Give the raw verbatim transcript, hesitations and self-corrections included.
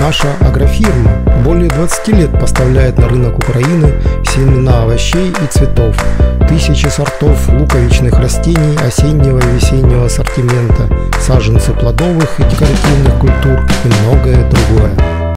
Наша агрофирма более двадцати лет поставляет на рынок Украины семена овощей и цветов, тысячи сортов луковичных растений осеннего и весеннего ассортимента, саженцы плодовых и декоративных культур и многое другое.